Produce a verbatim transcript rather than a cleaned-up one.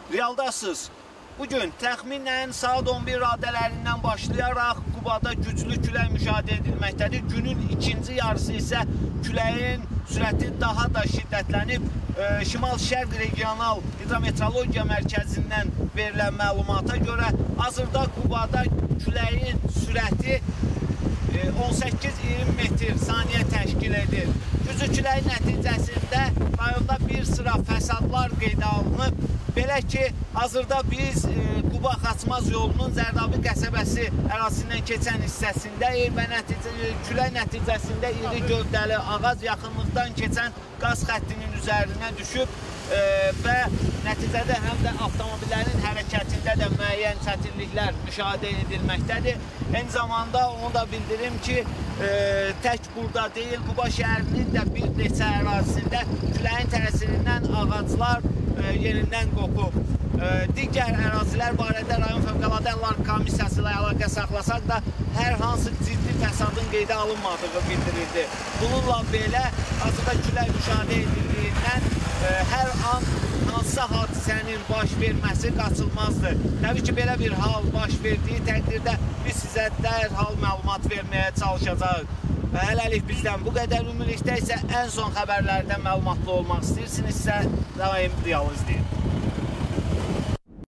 Realdasınız. Bugün təxminən saat on bir radələrindən başlayaraq Qubada güclü külək müşahidə edilməkdədir. Günün ikinci yarısı isə küləyin sürəti daha da şiddətlənib. E, Şimal-Şərq Regional Hidrometeorologiya Mərkəzindən verilən məlumata görə hazırda Qubada küləyin sürəti on səkkiz iyirmi metr saniyə təşkil edir. Güclü küləyin nəticəsində rayonda bir sıra fəsadlar qeydə alınıb. Belə ki, hazırda biz e, Quba Xaçmaz yolunun Zərdabi qəsəbəsi ərazisindən keçən hissəsindəyik və nəticə, külək nəticəsində iri gövdəli ağac yaxınlıqdan keçən qaz xəttinin üzərinə düşüb e, və nəticədə həm də avtomobillərin hərəkətində də müəyyən çətinliklər müşahidə edilməkdədir. Eyni zamanda onu da bildirim ki, e, tək burada deyil, Quba şəhərinin də bir neçə ərazisində küləyin təsirindən ağaclar e, yerindən qopub. E, digər ərazilər barədə rayon Fövqəladə Hallar Komissiyası ilə əlaqə saxlasaq da hər hansı ciddi fəsadın qeydə alınmadığı bildirildi. Bununla belə, hazırda külək müşahidə edildiyindən e, hər an hansısa hadisənin baş verməsi qaçılmazdır. Təbii ki, belə bir hal baş verdiyi təqdirdə biz sizə dərhal məlumat verməyə çalışacağıq. Və hələlik bizdən bu qədər. Ümumilikdə isə ən son xəbərlərdən məlumatlı olmaq istəyirsinizsə, daim Real izləyin.